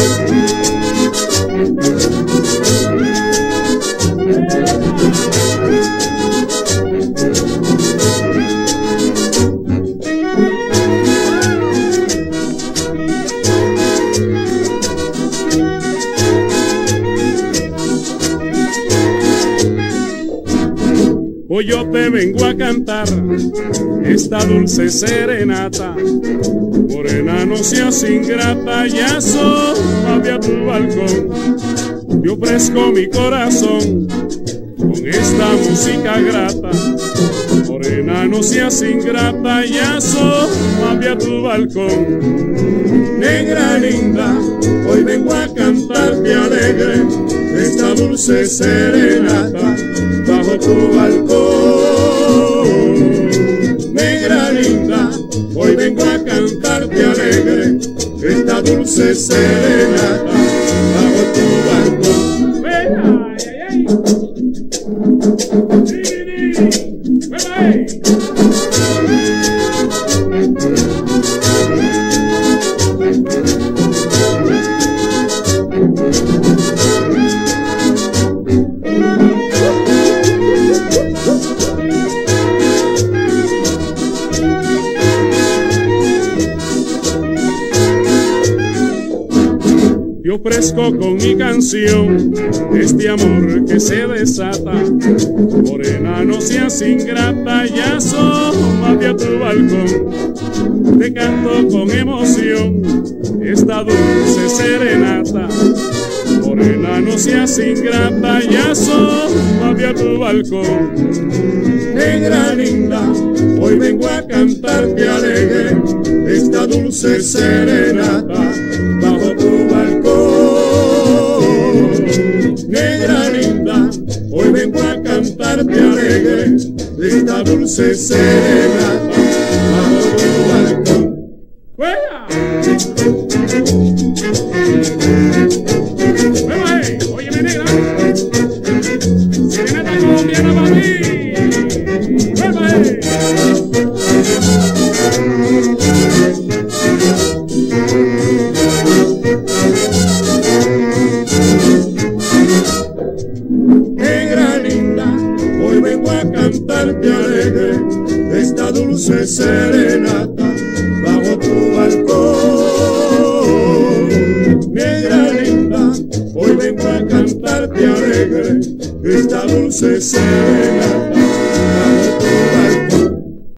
Hoy yo te vengo a cantar esta dulce serenata. Morena, no seas ingrata, ya asómate a tu balcón. Te ofrezco mi corazón con esta música grata. Morena, no seas ingrata, ya asómate a tu balcón. Negra linda, hoy vengo a cantarte alegre esta dulce serenata bajo tu balcón. Negra linda, hoy vengo a cantarte alegre esta dulce serenata bajo tu balcón. ¡Venga! ¡Ay, ay, ay! Te ofrezco con mi canción este amor que se desata. Morena, no seas ingrata, ya asómate a tu balcón. Te canto con emoción esta dulce serenata. Morena, no seas ingrata, ya asómate a tu balcón. Negra linda, hoy vengo a cantarte alegre esta dulce serenata bajo tu balcón. Negra linda, hoy vengo a cantarte alegre esta dulce serenata bajo tu balcón. ¡Fuera! Óyeme, negra, serenata colombiana para mí. Negra linda, hoy vengo a cantarte alegre esta dulce serenata bajo tu balcón. Negra linda, hoy vengo a cantarte alegre esta dulce serenata